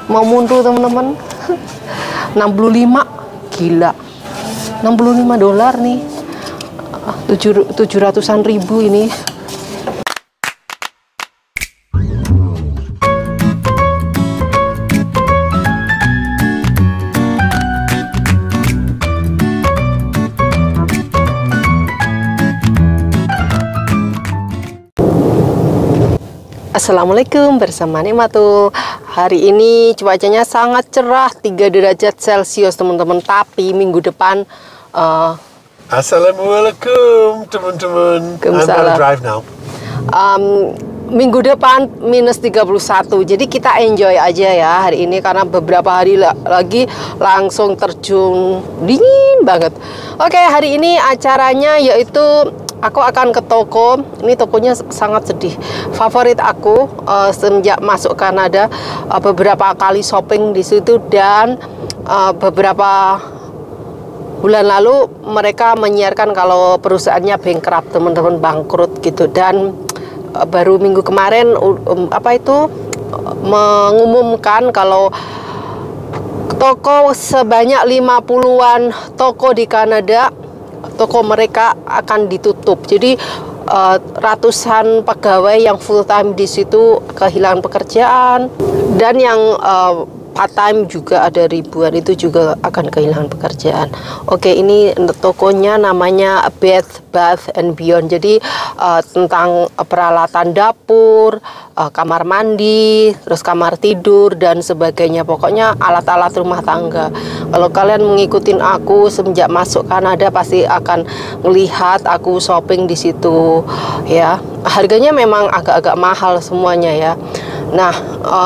mau mundur teman-teman. 65, gila. 65 dolar nih. 700-an ribu ini. Assalamualaikum, bersama Nikmatul. Hari ini cuacanya sangat cerah, 3 derajat Celcius teman-teman. Tapi minggu depan Assalamualaikum teman-teman. I'm gonna drive now. Minggu depan minus 31. Jadi kita enjoy aja ya hari ini, karena beberapa hari lagi langsung terjun dingin banget. Oke, hari ini acaranya yaitu aku akan ke toko. Ini tokonya sangat sedih. Favorit aku semenjak masuk Kanada, beberapa kali shopping di situ, dan beberapa bulan lalu mereka menyiarkan kalau perusahaannya bankrupt, teman-teman, bangkrut gitu. Dan baru minggu kemarin mengumumkan kalau toko sebanyak 50-an toko di Kanada, toko mereka akan ditutup. Jadi ratusan pegawai yang full time di situ kehilangan pekerjaan, dan yang part time juga ada ribuan, itu juga akan kehilangan pekerjaan. Oke, ini tokonya namanya Bed Bath and Beyond. Jadi tentang peralatan dapur, kamar mandi, terus kamar tidur dan sebagainya. Pokoknya alat-alat rumah tangga. Kalau kalian mengikutin aku semenjak masuk Kanada, pasti akan melihat aku shopping di situ ya. Harganya memang agak-agak mahal semuanya ya. Nah,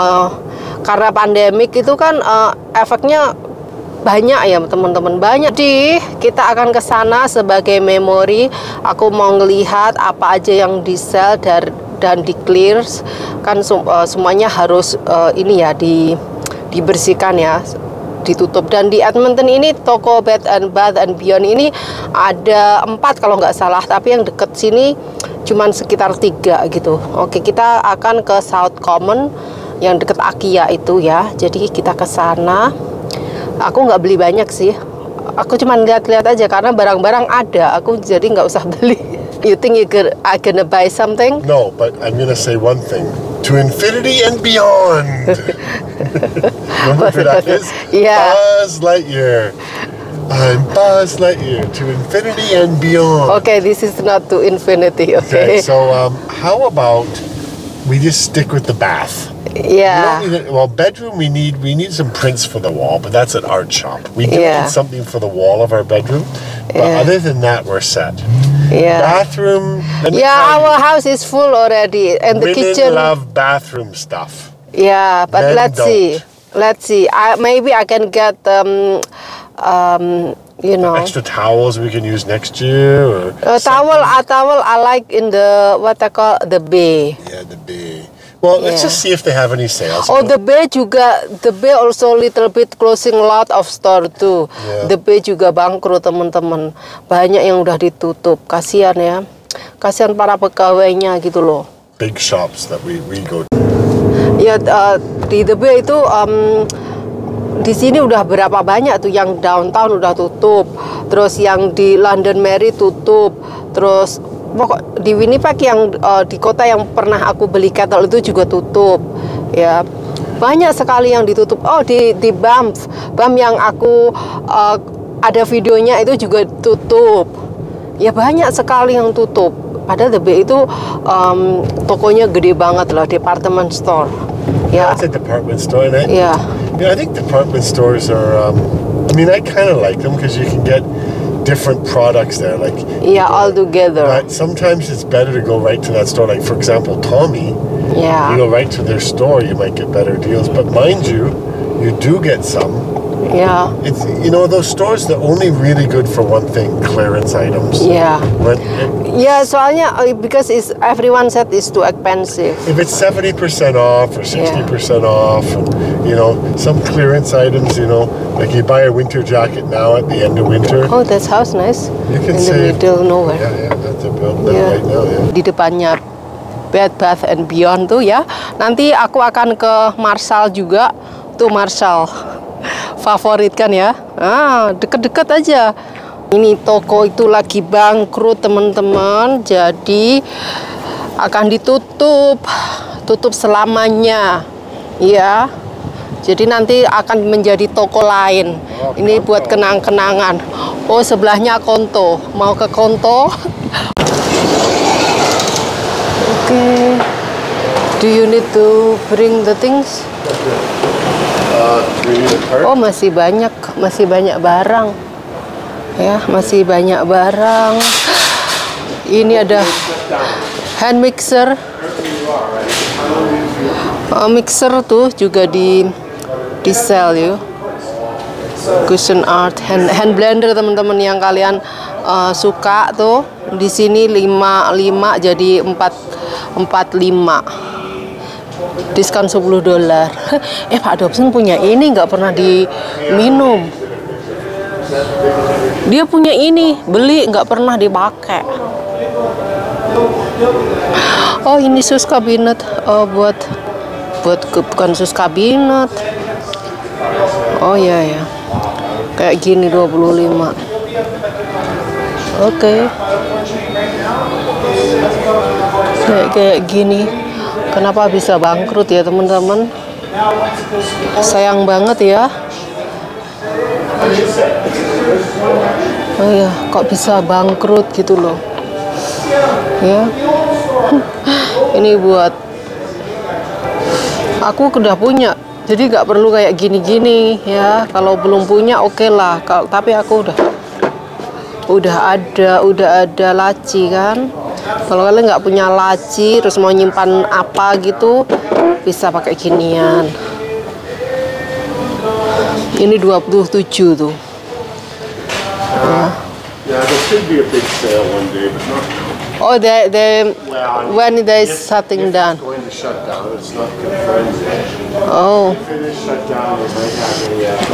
karena pandemik itu kan efeknya banyak ya teman-teman, banyak. Jadi kita akan ke sana sebagai memori. Aku mau ngelihat apa aja yang di sell dan di clear kan, semuanya harus ini ya dibersihkan ya, ditutup. Dan di Edmonton ini toko Bed Bath and Beyond ini ada 4 kalau nggak salah, tapi yang deket sini cuman sekitar 3 gitu. Oke, kita akan ke South Common yang deket Akia itu ya. Jadi kita ke sana. Aku nggak beli banyak sih. Aku cuma lihat-lihat aja karena barang-barang ada. Aku jadi nggak usah beli. You think I gonna buy something? No, but I'm gonna say one thing. To infinity and beyond. Remember who that is? Yeah. Buzz Lightyear. I'm Buzz Lightyear. To infinity and beyond. Okay, this is not to infinity. Okay. So how about we just stick with the bath? Yeah. Bedroom we need some prints for the wall, but that's an art shop. We do need something for the wall of our bedroom, but other than that, we're set. Yeah. Bathroom. Our house is full already, and the kitchen. Women love bathroom stuff. Yeah, but Men let's don't. see. Let's see. Maybe I can get you know, extra towels we can use next year, or a towel I like in the what I call the bay. Yeah, the bay. Well, let's just see if they have any sales. Oh, the bay juga, the bay also little bit closing a lot of store too. Yeah. The bay juga bangkrut teman-teman. Banyak yang udah ditutup. Kasihan ya. Kasihan para pegawainya gitu loh. Big shops that we go to. Ya, di the bay itu di sini udah berapa banyak tuh yang downtown udah tutup. Terus yang di London Mary tutup. Terus pokok di Winnipeg yang di kota yang pernah aku beli kettle itu juga tutup ya. Banyak sekali yang ditutup. Oh, di Banff yang aku ada videonya itu juga tutup ya. Banyak sekali yang tutup. Padahal The Bay itu tokonya gede banget loh, department store ya. That's a department store, isn't it? Yeah. Yeah, I think department stores are I mean, I kind of like them because you can get different products there, like all together. But sometimes it's better to go right to that store. Like for example, Tommy. Yeah. You go right to their store, you might get better deals. But mind you, you do get some. Yeah. It's those stores, they're only really good for one thing: clearance items. Yeah. Yeah, soalnya because everyone said it's too expensive. If it's 70% off or 60% off, some clearance items, like you buy a winter jacket now at the end of winter. Oh, that house nice. You can in the middle nowhere. Yeah, that's a build right now. Yeah. Di depannya Bed Bath and Beyond tuh ya. Nanti aku akan ke Marshall juga itu Marshall. Favorit kan ya? Ah, deket-deket aja. Ini toko itu lagi bangkrut teman-teman, jadi akan ditutup, tutup selamanya, ya. Jadi nanti akan menjadi toko lain. Ini buat kenang-kenangan. Oh, sebelahnya Konto. Mau ke Konto? Okay. Do you need to bring the things? Oh, masih banyak barang. Ya, masih banyak barang. Ini ada hand mixer. Mixer tuh juga di sell ya. Cushion art hand blender teman-teman yang kalian suka tuh. Di sini 5 jadi 45. Diskon $10. Pak Dobson punya ini nggak pernah diminum. Dia punya ini, beli nggak pernah dipakai. Oh, ini sus kabinet. Oh, buat bukan sus kabinet. Oh ya ya. Kayak gini 25. Oke. Kayak gini. Kenapa bisa bangkrut ya teman-teman? Sayang banget ya. Oh ya, kok bisa bangkrut gitu loh. Ya. Ini buat aku udah punya. Jadi nggak perlu kayak gini-gini ya. Kalau belum punya oke lah. Tapi aku udah ada laci kan. Kalau kalian nggak punya laci terus mau nyimpan apa gitu, bisa pakai ginian. Ini 27 tuh. Yeah, there should be a big sale one day, but not. Oh, when they shutting down. It's going to shut down. It's not confirmed yet. Oh. If it is shut down, they might have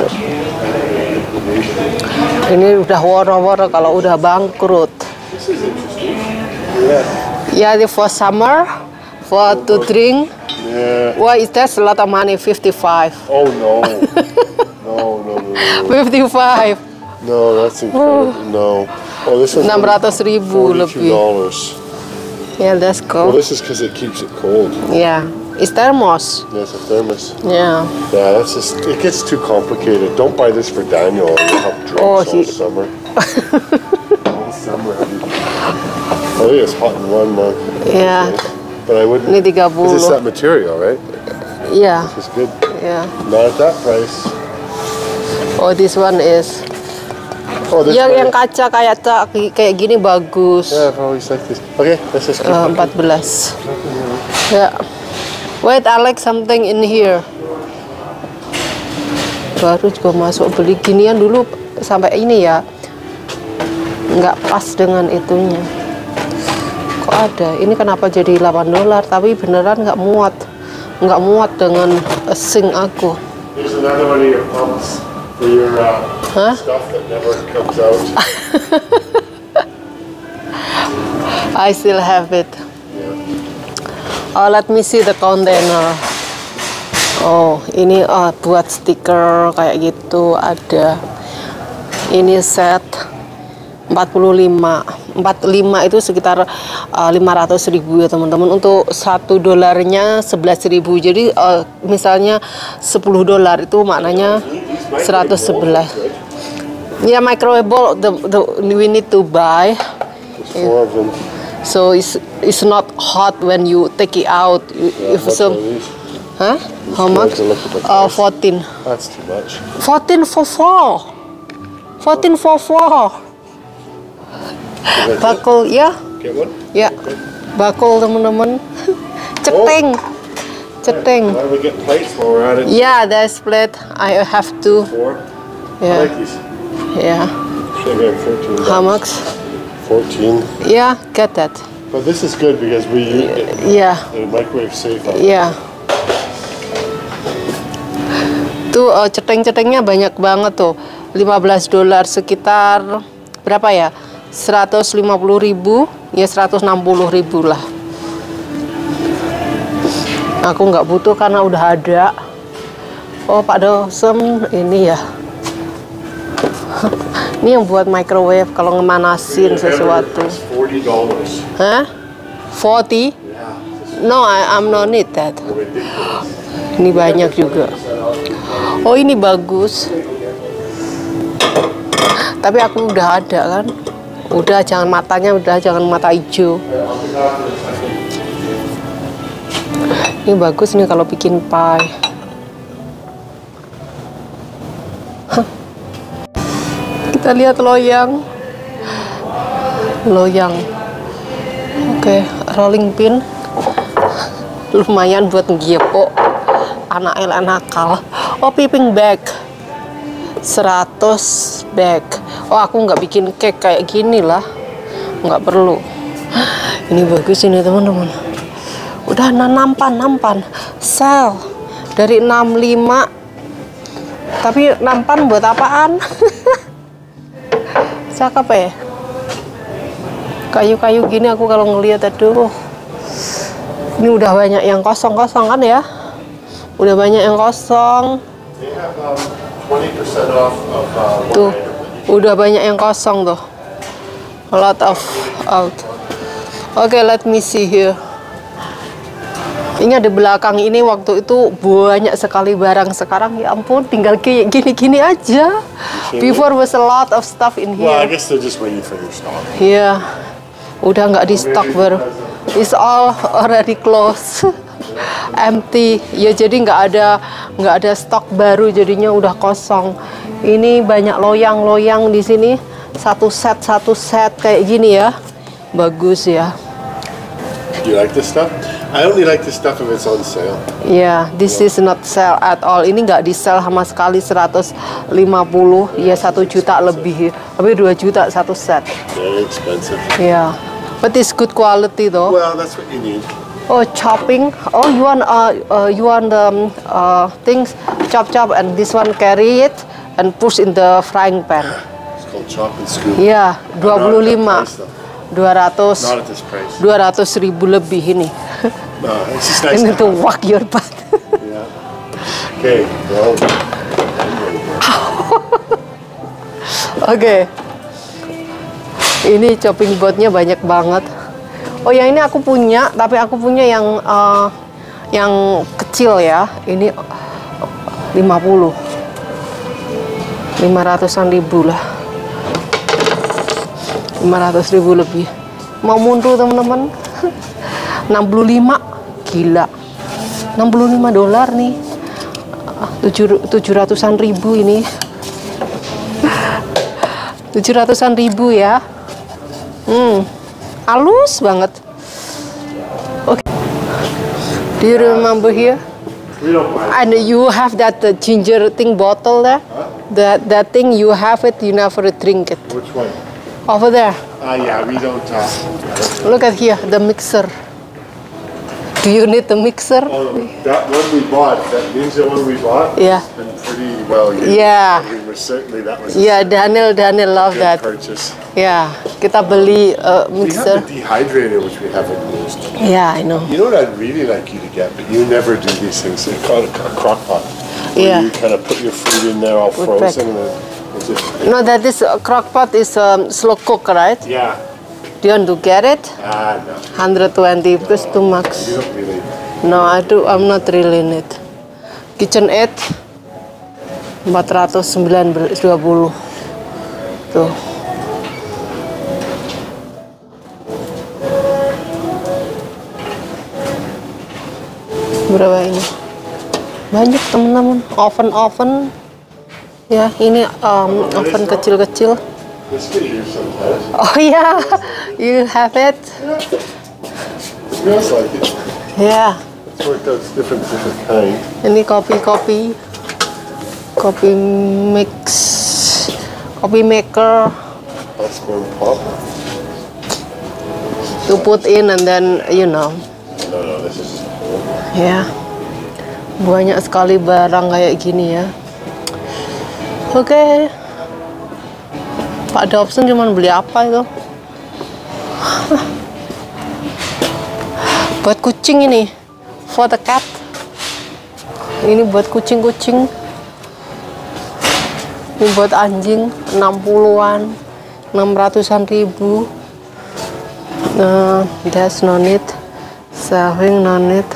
a Ini udah woro-woro kalau udah bangkrut. This is interesting. Yeah. Yeah, for summer, for to drink. Yeah. Why is that a lot of money? 55. Oh no. No. 55. No, that's incredible. No. Oh, this one's $600.000 lebih. $42. Yeah, that's Well, cool. this is because it keeps it cold. Yeah, it's thermos. Yeah, it's a thermos. Yeah. Yeah, that's just, it gets too complicated. Don't buy this for Daniel. You'll have drinks Oh, all summer. All summer. I think it's hot in one month. Yeah. But I wouldn't. Ini Because it's 30. that material, right? Yeah. It's good. Yeah. Not at that price. Oh, this one is. Oh, this Yang one. kaca kayak gini bagus. Yeah, I've always liked this. Okay, let's just keep looking. 14. Ya. Wait, I like something in here. Baru juga masuk beli ginian dulu sampai ini ya. Nggak pas dengan itunya. Kok ada? Ini kenapa jadi $8? Tapi beneran nggak muat. Nggak muat dengan sink aku. Here's another one of your pumps for your stuff that never comes out. I still have it. Yeah. Oh, let me see the container. Oh, ini buat stiker kayak gitu ada. Ini set 45 itu sekitar 500.000 ya teman-teman. Untuk $1-nya 11.000. Jadi misalnya $10 itu maknanya 111. Ya, microwave bowl we need to buy. There's 4 of them. So it's not hot when you take it out. If How much so, are these? huh? How much? Look at the price. 14. That's too much. 14 for 4. 14 for 4. Bakul ya, Get one? ya. Bakul teman-teman. Ceteng. Ceteng. Why don't we get plates while we're at it? Yeah, that's plate. I have to. 4. I Yeah. like these. Yeah. Should have got 14. How much? 14. Yeah, get that. But this is good because we Yeah. the microwave safe. Iya. Tuh ceteng-cetengnya banyak banget tuh. $15 sekitar berapa ya? 150.000 ya 160.000 lah. Aku nggak butuh karena udah ada. Oh, Pak Dawson ini ya. Ini yang buat microwave kalau ngemanasin sesuatu. $40. Hah? 40? No, I'm not need that. Ini banyak juga. Oh, ini bagus. Tapi aku udah ada kan. Udah, jangan matanya, udah jangan mata hijau. Ini bagus nih kalau bikin pie. Kita lihat loyang. Oke, rolling pin. Lumayan buat ngepo anak nakal. Oh, piping bag 100 bag. Oh, aku nggak bikin cake kayak gini lah, nggak perlu. Ini bagus ini teman-teman. Udah nampan sel dari 65. Tapi nampan buat apaan? Cakep ya. Kayu-kayu gini aku kalau ngelihat, aduh. Ini udah banyak yang kosong-kosong kan ya? Udah banyak yang kosong. Tuh, udah banyak yang kosong tuh. A lot of out. Oke, let me see here. Ini ada belakang ini, waktu itu banyak sekali barang. Sekarang ya ampun, tinggal kayak gini-gini aja. Before was a lot of stuff in here. Well, I guess they're just waiting for their stock. Iya, udah nggak di stok baru. It's all already closed, empty. Ya jadi nggak ada stok baru, jadinya udah kosong. Ini banyak loyang di sini. Satu set kayak gini ya, bagus ya. You like this stuff? I only like this stuff if it's on sale. Yeah, this is not sale at all. Ini nggak di sale sama sekali, 150, ya 1 juta lebih. Tapi 2 juta satu set. Very expensive. Yeah, but it's good quality though. Well, that's what you need. Oh, chopping. Oh, you want the things chop and this one carry it and push in the frying pan. It's called chop and scoop. Yeah, 25. 200. Not at this price. 200.000 lebih ini. No, it's just nice. Ini tuh whack your butt. Yeah. Okay, well. Oke. Ini chopping boardnya banyak banget. Oh, yang ini aku punya, tapi aku punya yang kecil ya. Ini 50. 500-an ribu lah. 500.000 lebih. Mau mundur teman-teman. 65, gila. $65 nih. 700-an ribu ini. 700-an ribu ya. Halus banget. Okay. Do you remember here? We don't mind. And you have that ginger thing bottle there. Huh? That thing you have it, you never drink it. Which one? Over there. Yeah, we don't. Look at here, the mixer. Do you need the mixer? Oh, that one we bought, that Ninja one we bought, Yeah. has been pretty well used. Yeah. We were certainly, that was Yeah, Daniel love a that. good purchase. Yeah, kita beli We have mixer. the dehydrator, which we haven't used. Yeah, I know. You know what I'd really like you to get, but you never do these things. They call it a crock pot. Yeah. Where you kind of put your food in there all Put frozen. And then it's just, No, that is crock pot is slow cook, right? yeah. Do you want to get it? No. 120 because too much. You don't really. No, I'm not really in it. KitchenAid 420. Tuh. Berapa ini? Banyak teman-teman. Oven. Ya, ini oven kecil-kecil. This get used sometimes. Oh yeah, you have it. It smells like it. Yeah. It's worked out. It's different kind. Ini kopi maker Popcorn pop. to put in and then No, this is. ya, banyak sekali barang kayak gini ya. Oke. Pak Dobson cuma beli apa itu? Buat kucing ini, for the cat. Ini buat kucing-kucing. Ini buat anjing 60-an, 600-an ribu. That's no need. Saving no need.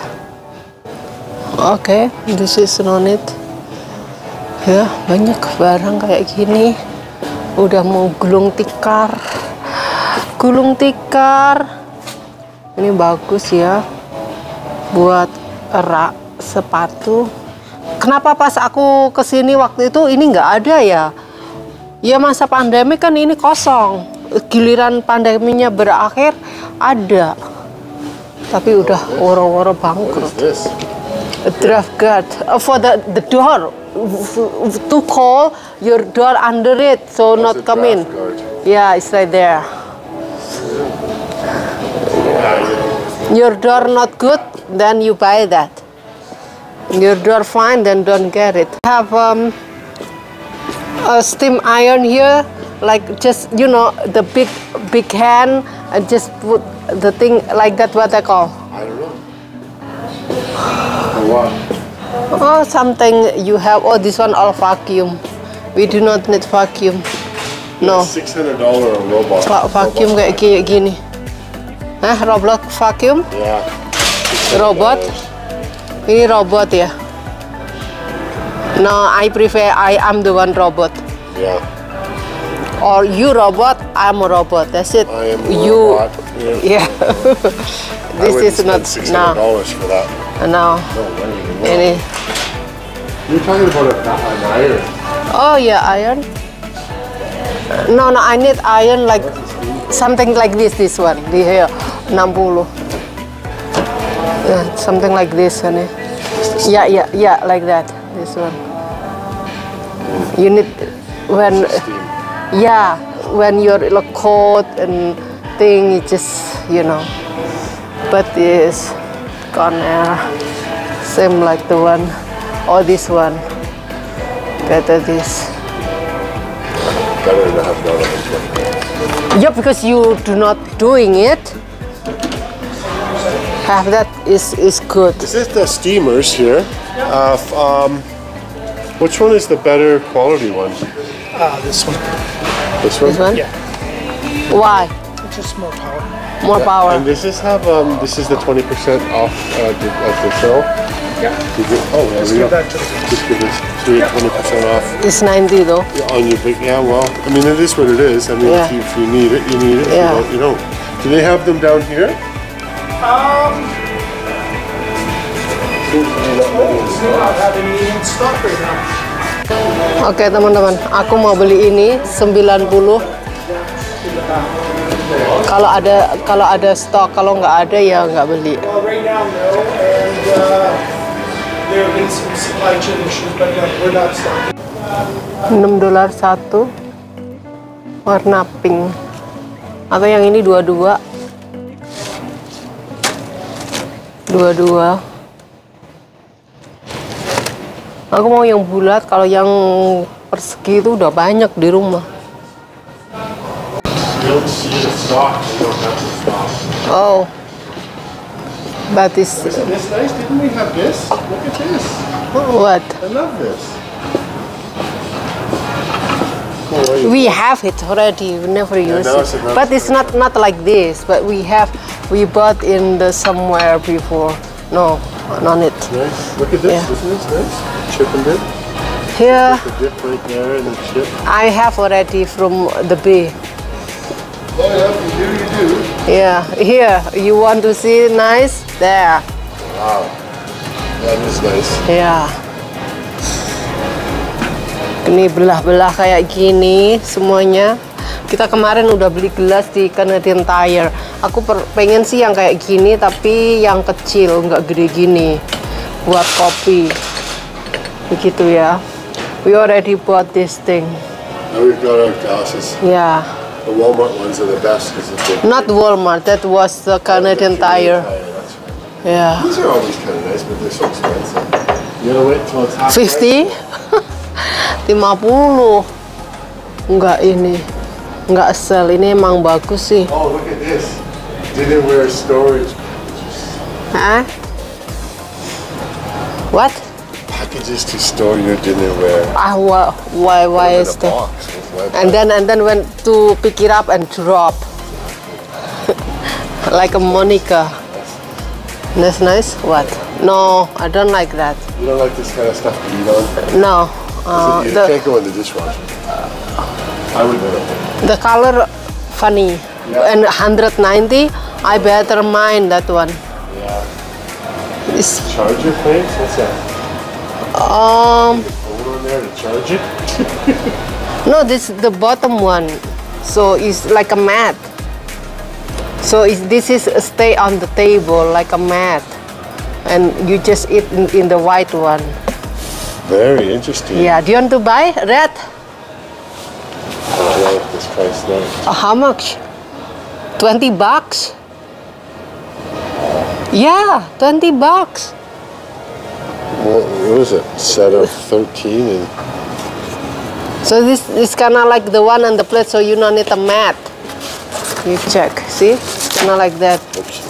Oke, this is no need. Ya, banyak barang kayak gini. Udah mau gulung tikar. Gulung tikar. Ini bagus ya. Buat rak sepatu. Kenapa pas aku kesini waktu itu ini nggak ada ya? Ya masa pandemi kan ini kosong. Giliran pandeminya berakhir ada. Tapi udah woro-woro bangkrut. A draft guard for the door to call your door under it so not come in. Yeah, it's right there. Your door not good, then you buy that. Your door fine, then don't get it. Have a steam iron here, like just the big hand, and just put the thing like that. What I call? I don't know. What? Oh, something you have. Oh, this one all vacuum. We do not need vacuum. No. $600 robot. Vacuum kayak gini. Hah, robot vacuum? Yeah. Robot? Ini robot ya? No, I prefer I'm the one robot. Yeah. Or you robot, I'm a robot. That's it. I am a you. robot. Yeah. This is not $600 now. for that. No. No way. Ini. You're talking about an iron. Oh yeah, iron. No, I need iron like something like this. This one, di here, 60. Yeah, something like this, honey. Yeah, like that. This one. You need when, when you're cold and thing, it just But this Conair, same like the one, or this one. Better this. Better to have done it. Yeah, because you do not doing it. Have that is good. This is the steamers here. Which one is the better quality one? This one. This one? This one? Yeah. Why? Just more power. More power. And does this have this is the 20% off of the show? Yeah. Oh, there Let's we go. give that to the Just give us 20% off It's 90 though. on your big. Yeah, well, I mean it is what it is. I mean, Yeah. if you need it, you need it. Yeah. If you don't, you don't. Do they have them down here? We do not have any in stock right now. Oke teman-teman, aku mau beli ini 90. Kalau ada stok, kalau nggak ada ya nggak beli. Well, right now, no, and there have been some supply chain issues, but we're not stocking. $6 satu, warna pink. Atau yang ini dua-dua. Aku mau yang bulat, kalau yang persegi itu udah banyak di rumah. You don't see the stock. You don't have the stock. Oh, but it's Isn't this nice? Didn't we have this? Look at this. what? I love this. Cool. We have it already. We never use now it, it's another but it's not like this. But we bought in the somewhere before. No, not it. Nice. Look at this. Yeah. Isn't this nice? Chip and dip. Here The dip right there and the chip. I have already from the bay. Oh yeah, you do. Yeah, here you want to see nice there. Wow. That is nice. Ya. Ini belah-belah kayak gini semuanya. Kita kemarin udah beli gelas di Canadian Tire. Aku pengen sih yang kayak gini tapi yang kecil, nggak gede gini. Buat kopi. Begitu ya. We already bought this thing. Now we've got our glasses. Yeah. The Walmart ones are the best because it's big. Not Walmart, that was the Canadian Tire. That's right. Yeah. These are always kind of nice, but they're so expensive. You gotta wait till it's half 50? 50. Enggak ini. Enggak sell. Ini emang bagus sih. Oh, look at this. Dinnerware storage. Hah? What? packages to store your dinnerware. Why In is a that? box with web. And then when to pick it up and drop, like a Monica. That's nice. What? No, I don't like that. You don't like this kind of stuff to eat on? No. You can't go in the dishwasher. I would know. The color funny. Yeah. And 190, I better mind that one. Yeah. It's, Charger plates? What's that? Phone on there to charge it? no, this is the bottom one. So it's like a mat. So this is stay on the table like a mat. And you just eat in the white one. Very interesting. Yeah, do you want to buy red? I like this price now. How much? 20 bucks? Yeah, 20 bucks. What was it? Set of 13 and So this is kind of like the one on the plate, so you don't need a mat. You check, see? Kind of like that. oops.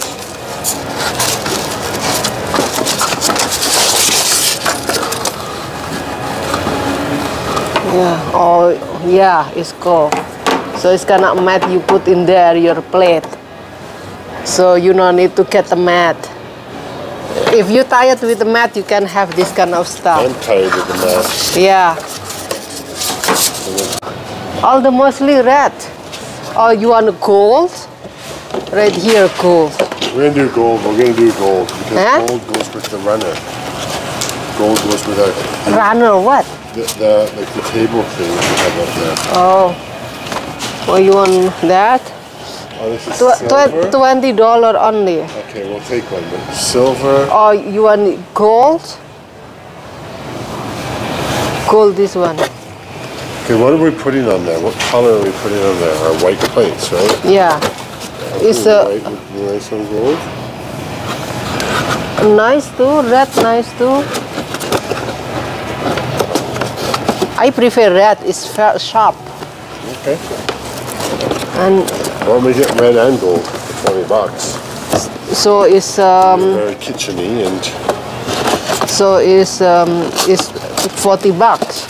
Yeah, oh yeah, it's cool. So it's kind of mat you put in there, your plate. So you don't need to get the mat. If you're tired with the mat, you can have this kind of stuff. I'm tired of the mask. Yeah. All the mostly red. Oh, you want gold? Right here, gold. We're gonna do gold. We're gonna do gold because Huh? gold goes with the runner. Gold goes with our Runner, what? like the table thing that we have up there. Oh. Oh, you want that? Oh, this is silver. $20 only. Okay, we'll take one. But silver. Oh, you want gold? Gold, this one. Okay, what are we putting on there? What color are we putting on there? Our white plates, right? Yeah. It's White with nice and gold. nice too. Red, nice too. I prefer red. It's sharp. Okay. And Why don't we get red and gold for 20 bucks? so it's Very kitcheny and it's 40 bucks.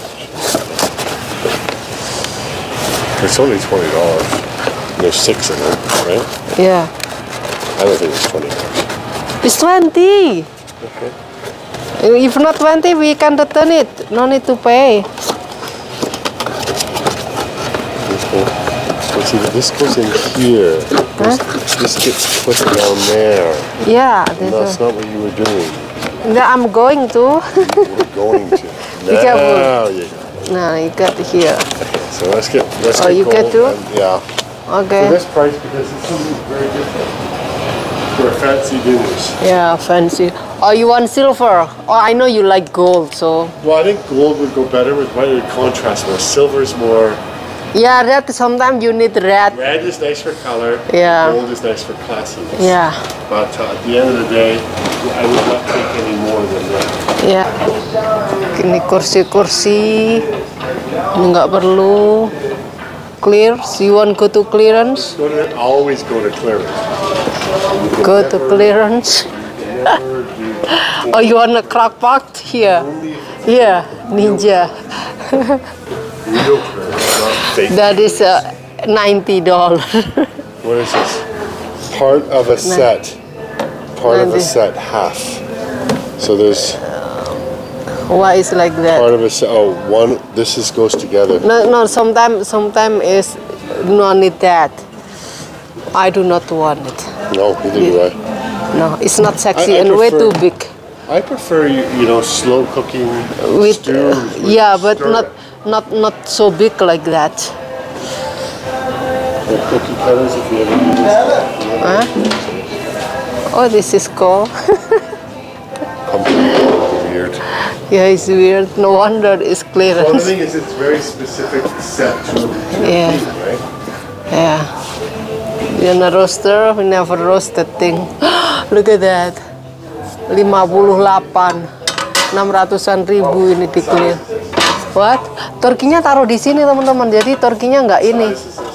it's only $20. There's 6 in it, right? Yeah. I don't think it's $20. It's 20. Okay. If not 20, we can return it. No need to pay. Okay. So see, this goes in here. This gets put down there. Yeah. And that's not what you were doing. I'm going to. You were going to. careful. Now you go. No, you got here. So let's get you gold get two? and- yeah. For Okay. this price, because it's something very different. For fancy dinners. Yeah, fancy. Oh, you want silver? Oh, I know you like gold, so. Well, I think gold would go better with white. It would contrast more. Silver's more. Yeah, red. Sometimes you need red. Red is nice for color. Yeah. Gold is nice for classiness. Yeah. But at the end of the day, I would not take any more than that. Ya, ini kursi-kursi, ini nggak perlu. Clear, you want go to clearance? Always go to clearance. Go to clearance. Oh, you want a crock pot? Here. Yeah, Ninja. Real clearance, not fake. That is $90. What is this? Part of a set. Part of a set, half. So there's Why is like that? part of a set. Oh, one. This goes together. No, sometimes is no need that. I do not want it. No, neither do I. No, it's not sexy I and way prefer- too big. I prefer slow cooking With stews. yeah, but not so big like that. The cookie cutters, if you ever do this. Huh? Oh, this is cool. Weird. Yeah, it's weird. No wonder it's Well, the clearance. thing is, it's very specific set to Yeah. thing, right? Yeah. In a roaster, we never roast that thing. Look at that. 58. 600-an ribu ini di clear. What? Turkinya taruh di sini teman-teman. Jadi turkinya nggak ini.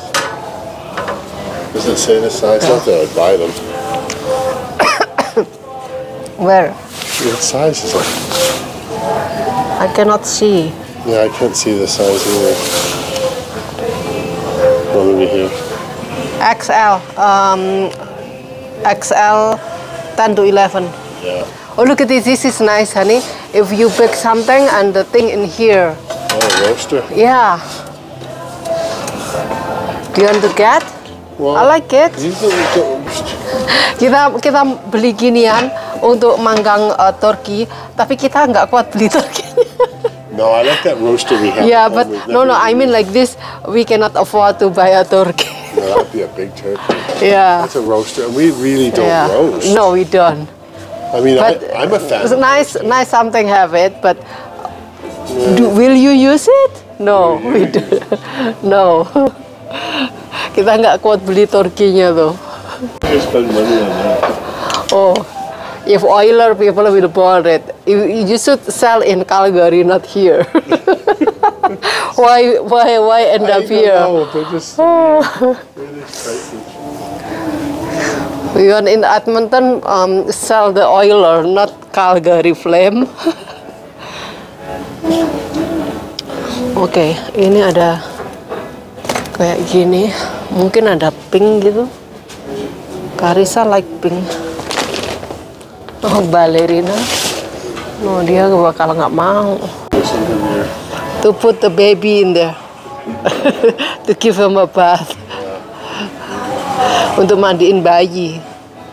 Does it say the size? Not that I'd buy them. Where? What size is it? I cannot see. Yeah, I can't see the size either. Oh, maybe here. XL. XL 10 to 11. Yeah. Oh, look at this. This is nice, honey. If you bake something and the thing in here. Oh, roaster. Yeah. Do you want to get? Well, I like it. These little roast. Kita beli ginian untuk manggang turkey, tapi kita nggak kuat beli turkey. No, I like that roaster we have. Yeah, at home. but We've no, never I mean used. like this, we cannot afford to buy a turkey. No, that'd be a big turkey. Yeah. That's a roaster, and we really don't Yeah. roast. No, we don't. I mean, But I'm a fan. it's of nice, roasting. nice something have it, but will you use it? No, we do. No. Kita nggak kuat beli turkinya tuh. I spend money on that. Oh, if oiler people will bought it, you should sell in Calgary, not here. Why end I up don't here? know, they're just really pricey. We want in Edmonton sell the oiler, not Calgary Flame. Oke, ini ada kayak gini, mungkin ada pink gitu. Karissa like pink. Oh, ballerina. No, dia bakal nggak mau. There's something there. To put the baby in there. To give him a bath. Untuk mandiin bayi.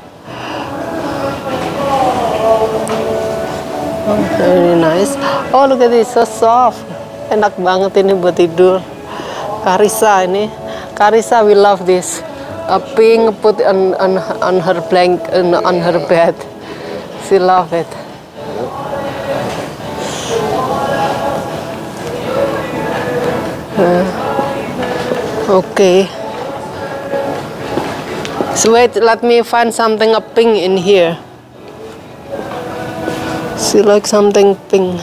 Oh, very nice. Oh, look at this, so soft. Enak banget ini buat tidur. Karissa ini. Karissa will love this. A pink put on her blanket on her bed. She love it. Okay. So wait, let me find something a pink in here. She like something pink.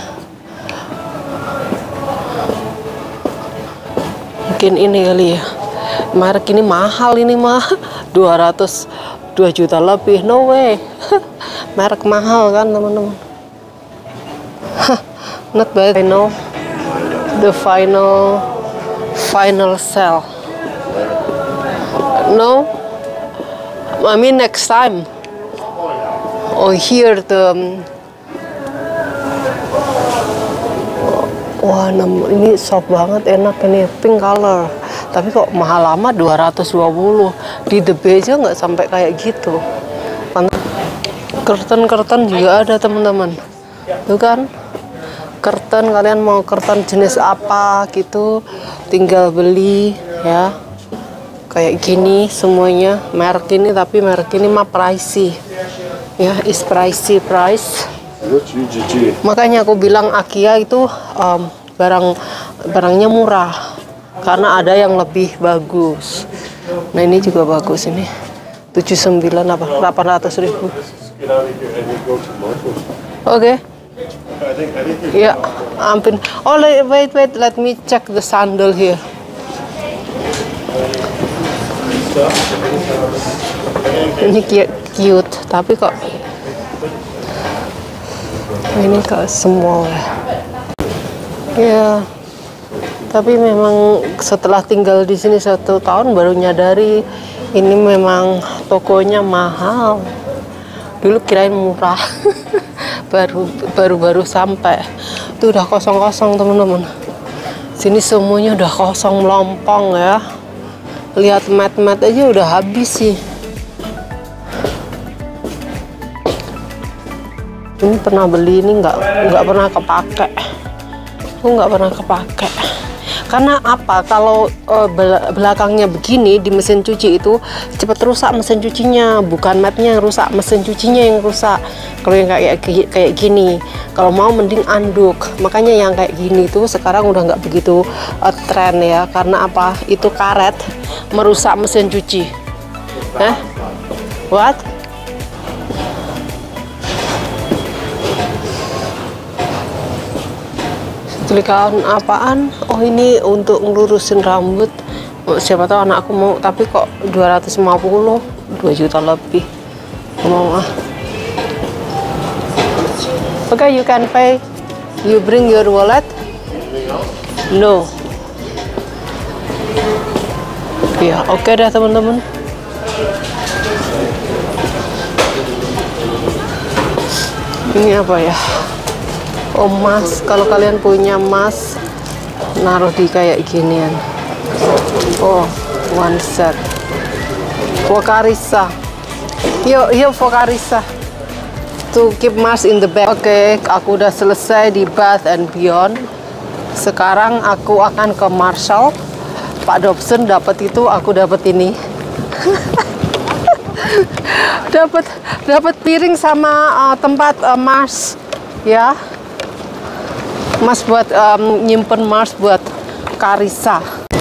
Mungkin ini kali ya. Merek ini mahal ini mah. 202 juta lebih. No way. Merek mahal kan teman-teman. Not bad. I know the final sell. No, I mean next time. Oh, here the wah, ini soft banget, enak ini pink color. Tapi kok mahal lama 220. Di The Bay aja nggak sampai kayak gitu. Curtain juga ada teman-teman. Tuh kan? Curtain, kalian mau curtain jenis apa gitu, tinggal beli ya. Kayak gini semuanya, merek ini, tapi merek ini mah pricey. Ya, is pricey price. What's UGG? Makanya aku bilang Akia itu barangnya murah karena ada yang lebih bagus. Nah, ini juga bagus ini. 79 apa? 800.000. Get out of here and we go to Marcos. Oke. I think Ya, ampun. Oh, wait, let me check the sandal here. Ini cute, tapi kok ini kok small ya. Ya, tapi memang setelah tinggal di sini 1 tahun baru nyadari ini memang tokonya mahal. Dulu kirain murah. baru sampai. Itu udah kosong-kosong teman-teman. Sini semuanya udah kosong melompong ya. Lihat mat aja udah habis sih. Ini pernah beli, ini nggak pernah kepake. Aku nggak pernah kepake. Karena apa? Kalau belakangnya begini di mesin cuci itu cepat rusak mesin cucinya, bukan matnya yang rusak, mesin cucinya yang rusak. Kalau yang kayak gini, kalau mau mending anduk. Makanya yang kayak gini tuh sekarang udah nggak begitu tren ya. Karena apa? Itu karet merusak mesin cuci. What? Tulisan apaan? Oh, ini untuk ngelurusin rambut. Siapa tahu anakku mau, tapi kok 250, 2 juta lebih. Mau ah. Okay, you can pay. You bring your wallet? No. Ya, oke deh teman-teman. Ini apa ya? Oh, emas. Kalau kalian punya emas, naruh di kayak ginian. Oh, one set. Vocarisa. Yuk Vocarisa. To keep emas in the bag. Oke, aku udah selesai di Bath and Beyond. Sekarang aku akan ke Marshall. Pak Dobson dapat itu, aku dapat ini. dapat piring sama tempat Mars, ya. Mas buat nyimpen Mars buat Carissa.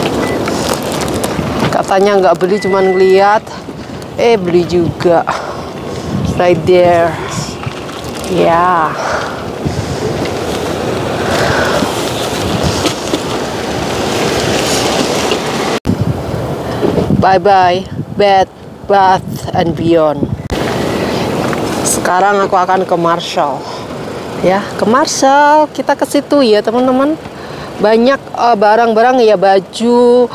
Katanya nggak beli, cuman ngeliat. Beli juga. Right there. Ya. Bye-bye, Bath and Beyond. Sekarang aku akan ke Marshall. Ya, ke Marshall. Kita ke situ ya, teman-teman. Banyak barang-barang ya, baju,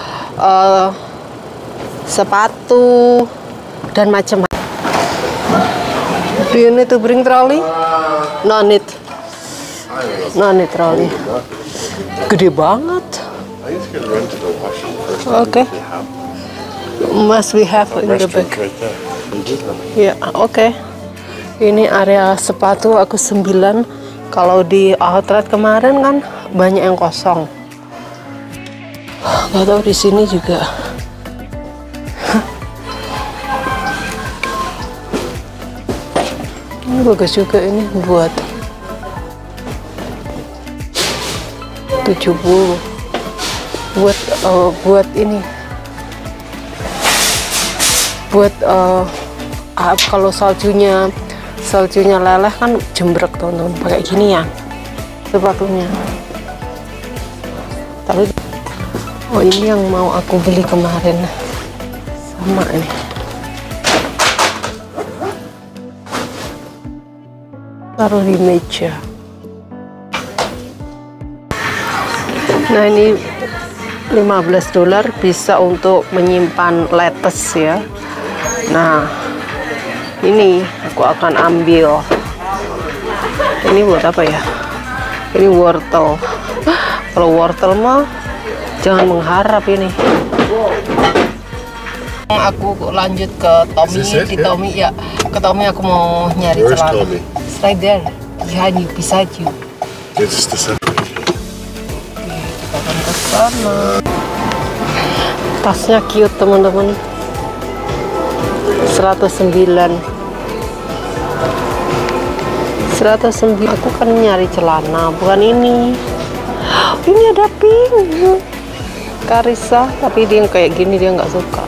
sepatu, dan macam-macam. Do you need to bring trolley? No need. No need trolley. Gede banget. Oke. Must we have in the back? Ya, oke. Ini area sepatu aku 9. Kalau di outlet kemarin kan banyak yang kosong. Gak tahu di sini juga. Ini bagus juga, ini buat 70. Buat ini. Buat kalau saljunya leleh kan jembrek, teman-teman, pakai gini ya sepatunya. Tapi ini yang mau aku beli kemarin sama ini. Taruh di meja. Nah, ini $15 bisa untuk menyimpan lettuce ya. Nah, ini aku akan ambil. Ini buat apa ya? Ini wortel. Kalau wortel mah jangan mengharap ini. Aku lanjut ke Tommy. Di Tommy ya, ke Tommy aku mau nyari celana. Right there, behind you, beside you. It's the center. Kita akan ke sana. Tasnya cute, teman-teman. 109. Aku kan nyari celana, bukan ini. Ini ada pink. Carissa, tapi dia kayak gini dia nggak suka.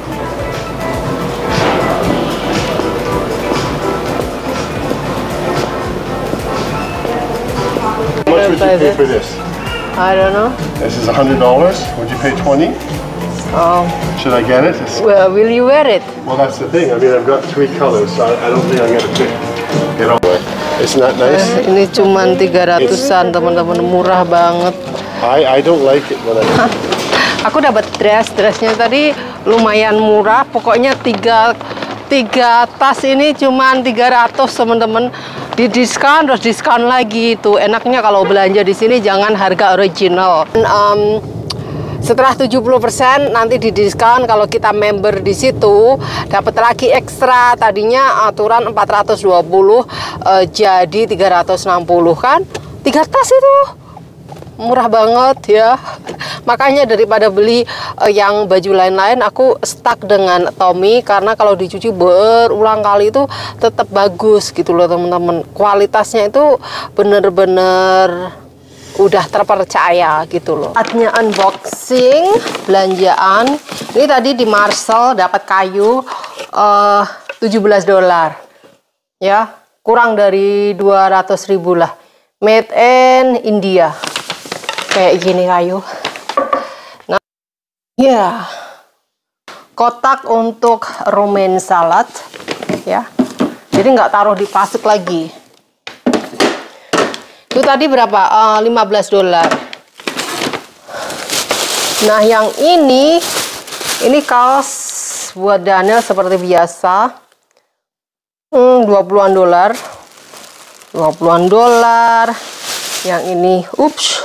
How much would you pay for this? I don't know. This is $100. Would you pay 20? Oh, Should I get it? well, will you wear it? Well, that's the thing. I mean, I've got 3 colors, so I don't think I'm gonna pick it all. Isn't that nice? Ini cuman 300-an, teman-teman, murah banget. I don't like it when I. Aku dapat dressnya tadi lumayan murah. Pokoknya tiga tas ini cuman 300, teman-teman. Di diskon terus diskon lagi. Tuh enaknya kalau belanja di sini jangan harga original. Setelah 70% nanti didiskon. Kalau kita member di situ dapat lagi ekstra. Tadinya aturan 420 jadi 360 kan. 3 tas itu murah banget ya. Makanya daripada beli yang baju lain-lain, aku stuck dengan Tommy karena kalau dicuci berulang kali itu tetap bagus gitu loh, teman-teman. Kualitasnya itu bener-bener udah terpercaya gitu loh. Saatnya unboxing belanjaan. Ini tadi di Marshall dapat kayu $17 ya, kurang dari 200.000 lah. Made in India. Kayak gini kayu. Nah, ya, kotak untuk romaine salad ya. Jadi nggak taruh di plastik lagi. Itu tadi berapa? 15 dolar. Nah, yang ini kaos buat Daniel seperti biasa. 20-an dolar. 20-an dolar. Yang ini, ups.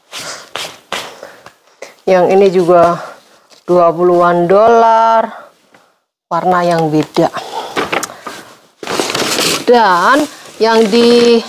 Yang ini juga 20-an dolar. Warna yang beda. Dan yang di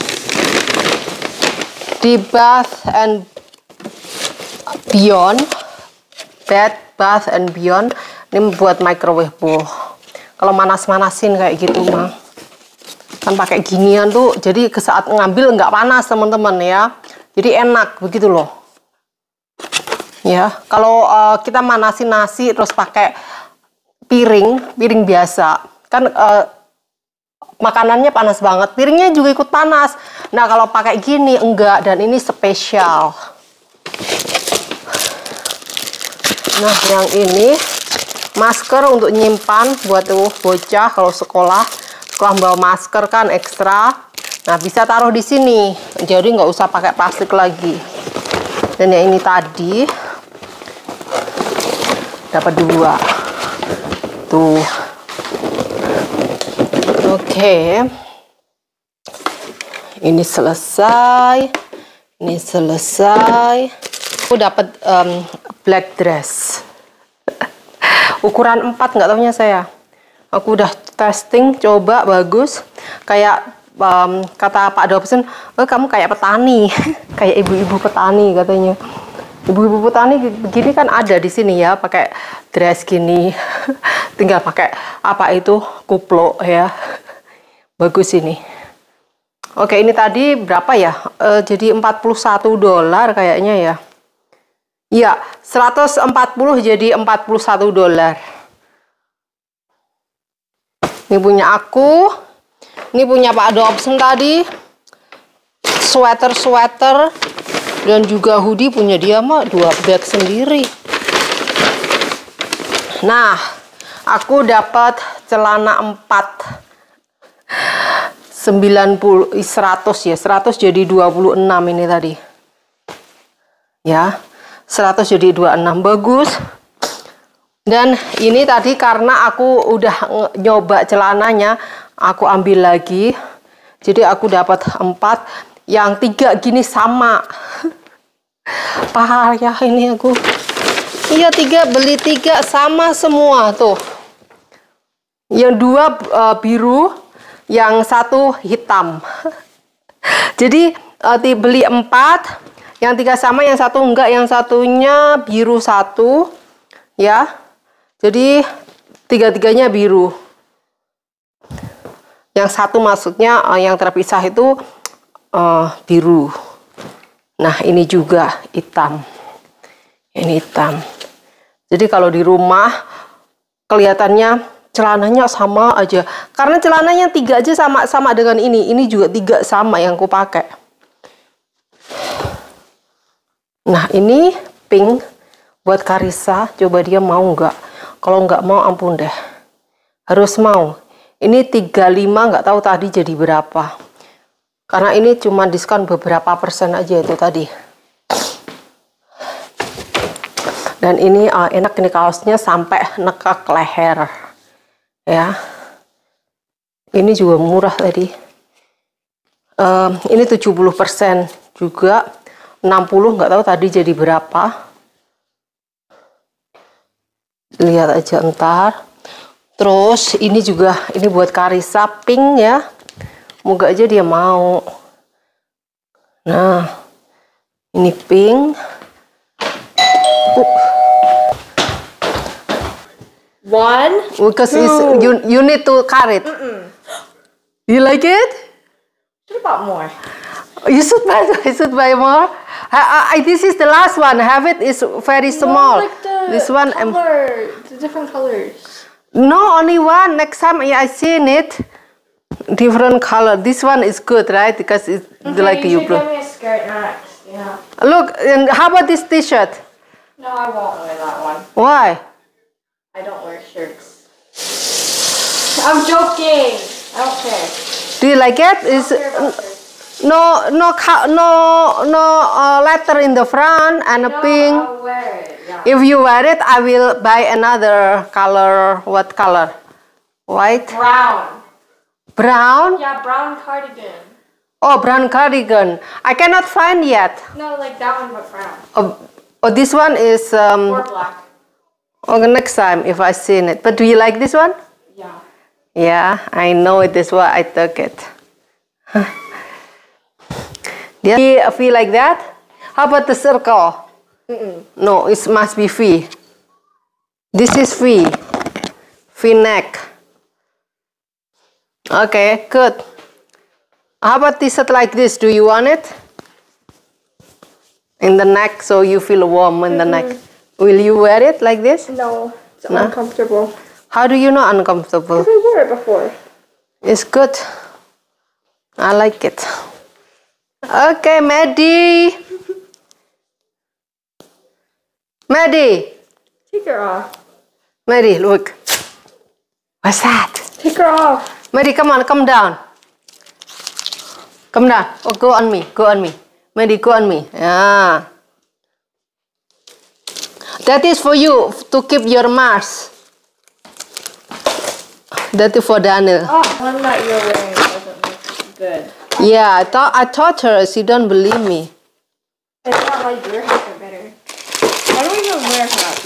Bath and Beyond, Bath and Beyond, ini buat microwave bowl. Kalau manas-manasin kayak gitu mah, kan pakai ginian tuh, jadi ke saat ngambil nggak panas teman-teman ya. Jadi enak begitu loh. Ya, kalau kita manasin nasi terus pakai piring biasa, kan makanannya panas banget, piringnya juga ikut panas. Nah, kalau pakai gini enggak, dan ini spesial. Nah, yang ini masker untuk nyimpan buat bocah kalau sekolah bawa masker kan ekstra. Nah, bisa taruh di sini, jadi nggak usah pakai plastik lagi. Dan yang ini tadi dapat 2 tuh. Oke. Ini selesai. Ini selesai. Aku dapat black dress. Ukuran 4 nggak taunya saya. Aku udah testing, coba bagus. Kayak kata Pak Dobson, kamu kayak petani. Kayak ibu-ibu petani katanya. Ibu-ibu petani begini kan ada di sini ya, pakai dress gini. Tinggal pakai apa itu, kuplo ya. Bagus ini. Oke, ini tadi berapa ya? Jadi 41 dolar kayaknya ya. Iya, 140 jadi 41 dolar. Ini punya aku. Ini punya Pak Dobson tadi. Sweater dan juga hoodie punya dia mah 2 bag sendiri. Nah, aku dapat celana 4. 90 100 ya, 100 jadi 26 ini tadi. Ya. 100 jadi 26, bagus. Dan ini tadi karena aku udah nyoba celananya, aku ambil lagi. Jadi aku dapat 4, yang 3 gini sama. Payah ini aku. Iya, 3 beli 3 sama semua tuh. Yang 2 biru, yang 1 hitam. Jadi beli 4, yang 3 sama, yang 1 enggak, yang satunya biru 1 ya. Jadi 3-3-nya biru. Yang 1 maksudnya yang terpisah itu biru. Nah, ini juga hitam. Ini hitam. Jadi kalau di rumah kelihatannya celananya sama aja. Karena celananya 3 aja sama dengan ini. Ini juga 3 sama yang aku pakai. Nah, ini pink buat Karissa. Coba dia mau nggak? Kalau nggak mau, ampun deh. Harus mau. Ini 35, nggak tahu tadi jadi berapa. Karena ini cuma diskon beberapa persen aja itu tadi. Dan ini enak ini kaosnya sampai nekak leher. Ya. Ini juga murah tadi. Ini 70% juga. 60 nggak tahu tadi jadi berapa. Lihat aja ntar. Terus ini juga, ini buat Karissa pink ya. Moga aja dia mau. Nah, ini pink. One, Because two. you need to carry it. You like it? Should have bought more. You should buy more. This is the last one. Have it is very small. No, like the This one, color, the different colors. no, only one. Next time I seen it, different color. This one is good, right? Because it's like you you should blue. give me a skirt next. Yeah. Look, and how about this T-shirt? No, I won't wear that one. Why? I don't wear shirts. I'm joking. I don't care. Do you like it? I don't care about shirts. no letter in the front and a pink. I'll wear it. Yeah. If you wear it, I will buy another color. What color? White? Brown. Brown? Yeah, brown cardigan. Oh, brown cardigan. I cannot find yet. No, like that one, but brown. Oh, this one is. Or black. Oh, next time if I seen it. But do you like this one? Yeah. Yeah, I know it is why I took it. Do you feel like that? How about the circle? No, it must be V. This is V. V neck. Okay, good. How about t-shirt like this? Do you want it? In the neck, so you feel warm in the neck. Will you wear it like this? No, it's No? uncomfortable. How do you know uncomfortable? I wore it before. It's good. I like it. Okay, Maddie. Maddie. Take her off. Maddie, look. What's that? Take her off. Maddie, come on, come down. Come down. Oh, go on me. Go on me. Maddie, go on me. Yeah. That is for you to keep your mask. That is for Daniel. Oh, one that you're wearing doesn't look good. Yeah, I taught her. She don't believe me. I thought like your hats are better. Why don't we even wear hats?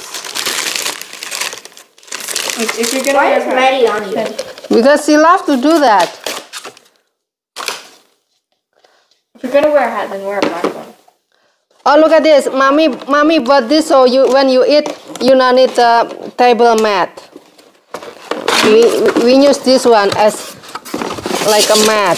Like if you're gonna Why wear is hats, Maddie on you? Because she loves to do that. if you're gonna wear a hat, then wear a black one. Oh, look at this. Mommy bought this so when you eat, you don't need a table mat. We use this one as like a mat.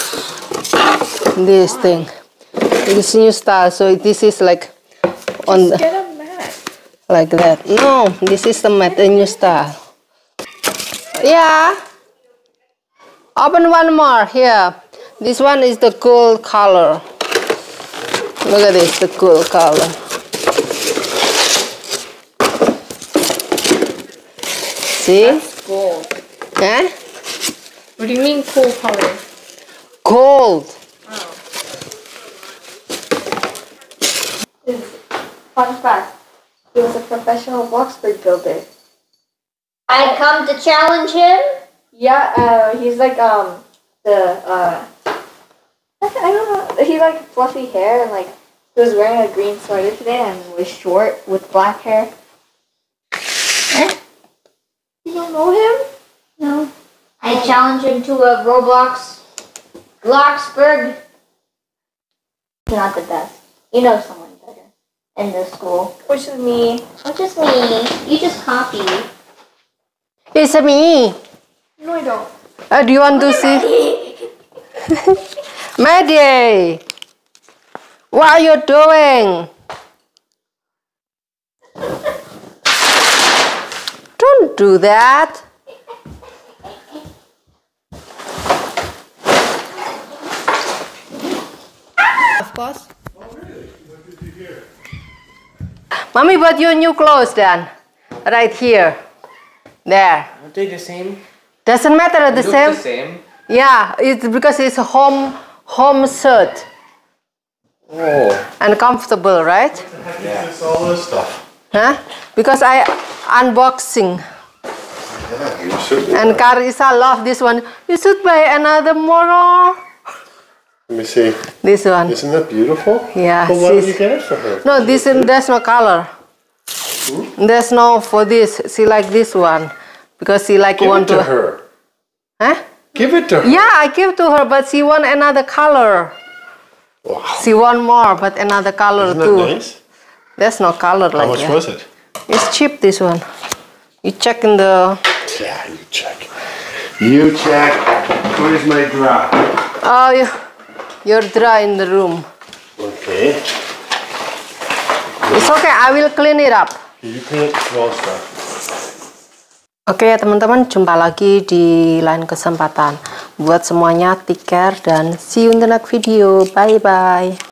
This thing. This new style. So this is like on the, Get a mat. like that. No, this is the mat, the new style. Yeah. Open one more here. This one is the gold color. Look at this, the gold color. See? Gold. Eh? What do you mean cool color? Gold. Oh. Fun fact. He was a professional Bloxburg builder. I come to challenge him. Yeah, he's like I don't know. He like fluffy hair and like he was wearing a green sweater today and was short with black hair. You don't know him? No. I challenge him to a Roblox. Bloxburg. Not the best. You know someone better in this school. Which is me. Not just me. You just copy. It's me. No, I don't. Do you want to see? Maddie, what are you doing? Don't do that. Of course. Mommy bought you new clothes then. Right here. There. Aren't they the same? Doesn't matter the Look same. the same? Yeah, it's because it's a home shirt Oh. and comfortable, right? This all this stuff. Huh? Because I unboxing Yeah, you should. and Carissa love this one. You should buy another more. Let me see. This one. Isn't that beautiful? Yeah, Well, why did she's- you get it for her? No, there's no color. There's no for this. She like this one because she like Give want it to her. Huh? Give it to her. Yeah, I give to her, but she want another color. Wow. She want more, but another color Isn't that too. nice? There's no color How like much that. was it? It's cheap, this one. You check in the... Yeah, you check. You check. Where's my drop? Oh, you're dry in the room. Okay. It's okay, I will clean it up. You clean up small stuff. Oke ya teman-teman, jumpa lagi di lain kesempatan. Buat semuanya, take care dan see you in the next video. Bye-bye.